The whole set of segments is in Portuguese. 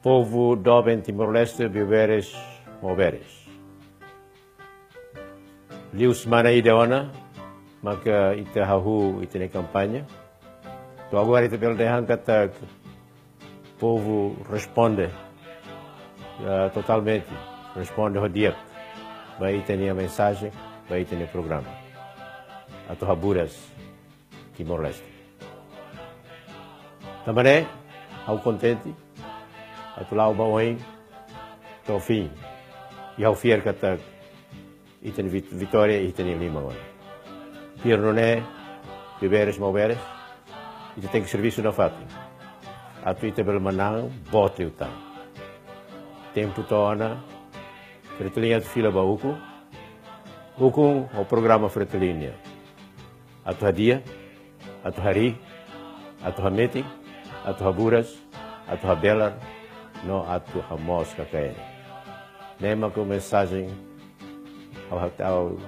Povo jovem Timor-Leste, viveres, moveres. Liu semana ideona, maka ita hahu ita ne campanha. Então agora ita pelo derran kata povo responde totalmente, responde ao dia. Vai ita ne mensagem, vai ita ne programa. Atau haburas Timor-Leste. Também ao contente, atau lau bawang, ao fim, e ao fier kata ita ne vitória ita ne lima agora. Fier não é, viveres, moveres, ita tem que serviço na fati. Atau ita belmanang, bote utang. Tempo toana, fretelinha de fila bauku, hukum ao programa fretelinha. Atau hadia, atau hari, atau hameting, atau haburas, atau habelar, no atau hamos kakain. Nema com mensagem ao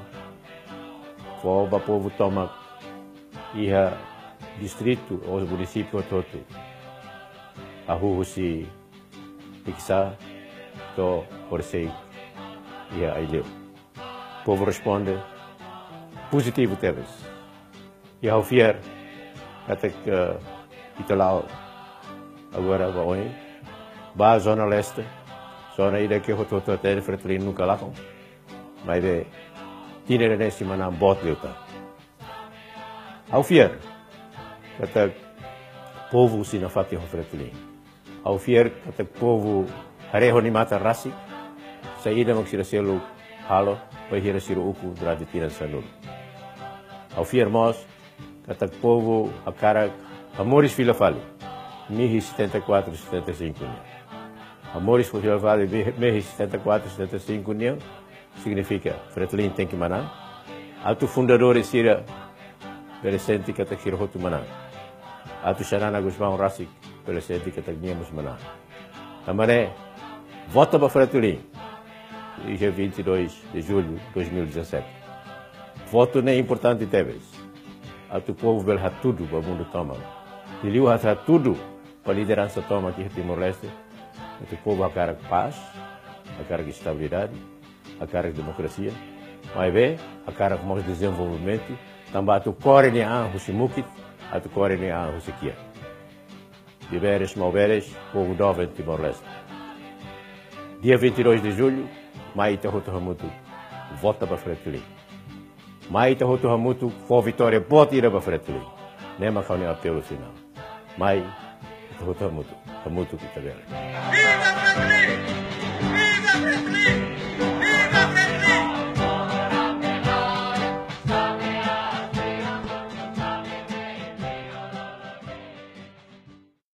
povo toma iha distrito ou município todo. Ahu si piksa to orsei iha aileu. Povo responde positivo teves. E ao fier até que italau agora vai ba zona leste, zona ida que hototo até fretlin nunca lá com. Mas de tinha nesse mana bot leuta. Ao fier até povo se na fati fretlin. Ao fier até povo areho ni mata rasi, saída maksira selo halo, vai hira siru uku durante tiran sanul. Ao fier mos até povo a cara Amores Vila Vale, 1074, 75 união. Amores Vila Vale, 1074, 75 união, significa Fretlin tem que manar. Alto fundador Sira, presente que até Roto manar. Alto Xanana Guzmão Rassik, presente que até Niamos manar. Também vota para Fretlin, dia 22 de julho de 2017. Voto não é importante, Teves. Atu povo belha tudo para o mundo toma. E liu hatra tudo para a liderança toma aqui em Timor-Leste. Atu povo a cara de paz, a cara de estabilidade, a cara de democracia. Mas bem, a cara de mais desenvolvimento. Também atu core ne a husimukit, atu core ne a husikia. Viveres, moveres, povo jovem Timor-Leste. Dia 22 de julho, Maita Rotohamutu vota para Fretlin. Mai te hotu hamutu for vitória pode ir para frente. Nem mais caminhar pelo final. Mai te hotu hamutu que tá vendo.